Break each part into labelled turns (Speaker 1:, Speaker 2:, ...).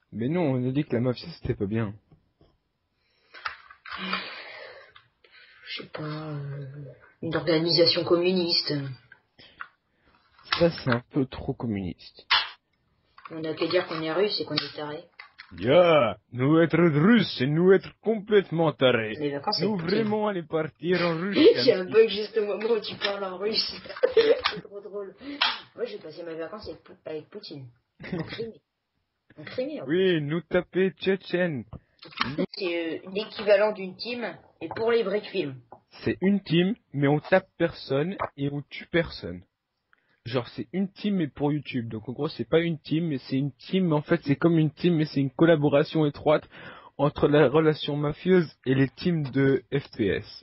Speaker 1: Mais non, on a dit que la mafia c'était pas bien.
Speaker 2: Je sais pas, une organisation communiste.
Speaker 1: Ça c'est un peu trop communiste.
Speaker 2: On a qu'à dire qu'on est russe et qu'on est taré.
Speaker 1: Nous être russes, c'est nous être complètement tarés.
Speaker 2: Les vacances
Speaker 1: Nous
Speaker 2: avec Poutine.
Speaker 1: vraiment aller partir en Russie.
Speaker 2: J'ai un bug juste au moment où tu parles en russe. C'est trop drôle. Moi, j'ai passé mes vacances avec Poutine. En Crimée. En Crimée, en plus.
Speaker 1: Oui, nous taper tchétchène.
Speaker 2: C'est l'équivalent d'une team et pour les briques films.
Speaker 1: C'est une team, mais on tape personne et on tue personne. Genre c'est une team mais pour YouTube. Donc en gros c'est pas une team mais c'est une team mais en fait c'est comme une team mais c'est une collaboration étroite entre la relation mafieuse et les teams de FPS.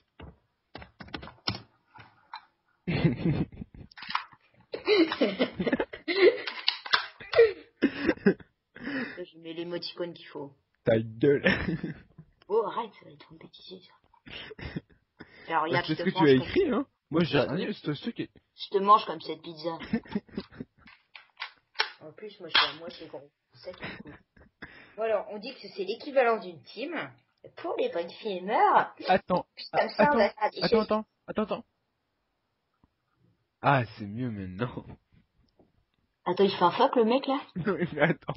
Speaker 2: Je mets l'émoticône qu'il faut.
Speaker 1: Ta gueule.
Speaker 2: Oh, arrête, ça va être un bêtisier, ça. Alors, regarde,
Speaker 1: C'est ce que tu as écrit, hein. Moi j'ai rien, c'est ce qui...
Speaker 2: Je te mange comme cette pizza. En plus, moi, je suis à moitié gros. C'est ça qui est cool. Bon, alors, on dit que c'est l'équivalent d'une team. Pour les briques filmeurs.
Speaker 1: Attends,
Speaker 2: Ça me semble
Speaker 1: attends. Ah, c'est mieux maintenant.
Speaker 2: Attends, il fait un fuck, le mec, là?
Speaker 1: Non, mais attends.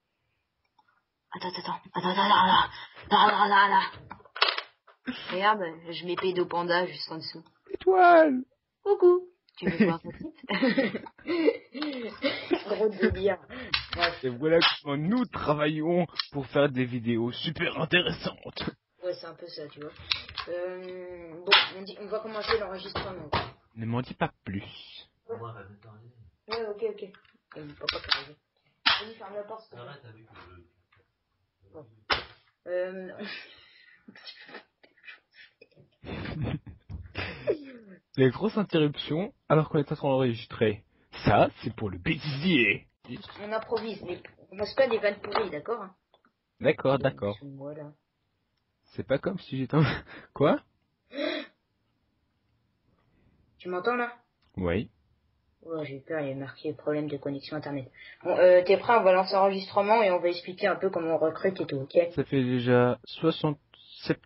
Speaker 2: Attends. Regarde, je mets Pédopanda juste en dessous.
Speaker 1: Étoile.
Speaker 2: Coucou. Tu veux voir ta petite? Gros délire.
Speaker 1: Et voilà comment nous travaillons pour faire des vidéos super intéressantes.
Speaker 2: Ouais, c'est un peu ça, tu vois. Bon, on va commencer l'enregistrement.
Speaker 1: Ne m'en dis pas plus.
Speaker 2: Ouais, ok. Papa, vas-y, ferme la porte. Arrête avec
Speaker 1: Les grosses interruptions alors qu'on est en train d'enregistrer. Ça, c'est pour le bêtisier.
Speaker 2: On improvise, mais on commence pas des vannes pourries, d'accord?
Speaker 1: D'accord.
Speaker 2: Voilà.
Speaker 1: C'est pas comme si j'étais... Quoi?
Speaker 2: Tu m'entends là?
Speaker 1: Oui.
Speaker 2: Ouais, j'ai peur, il y a marqué problème de connexion internet. Bon, t'es prêt? On va lancer l'enregistrement et on va expliquer un peu comment on recrute et tout, ok?
Speaker 1: Ça fait déjà 67...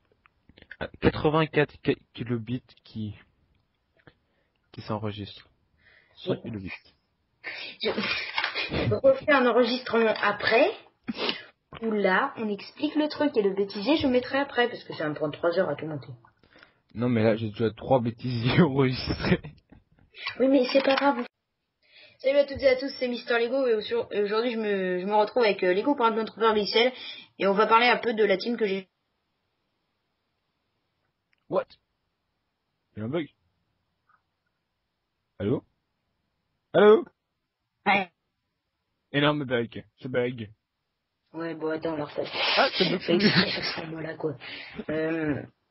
Speaker 1: 84 kilobits qui s'enregistrent. 100 kilobits.
Speaker 2: Je refais un enregistrement après, où là, on explique le truc et le bêtisier, je mettrai après, parce que ça va me prendre 3 heures à tout monter.
Speaker 1: Non mais là j'ai déjà 3 bêtisiers enregistrés.
Speaker 2: Oui, mais c'est pas grave. Salut à toutes et à tous, c'est Mister Lego et aujourd'hui je me retrouve avec Lego pour un entrepreneur VXL et on va parler un peu de la team que j'ai.
Speaker 1: What? Il y a un bug. Allô?
Speaker 2: Ouais.
Speaker 1: Énorme bug. Ce bug.
Speaker 2: Ouais, bon attends, alors ça.
Speaker 1: Ah, ça bug
Speaker 2: Fait
Speaker 1: plus.
Speaker 2: exprès à ce moment-là, quoi.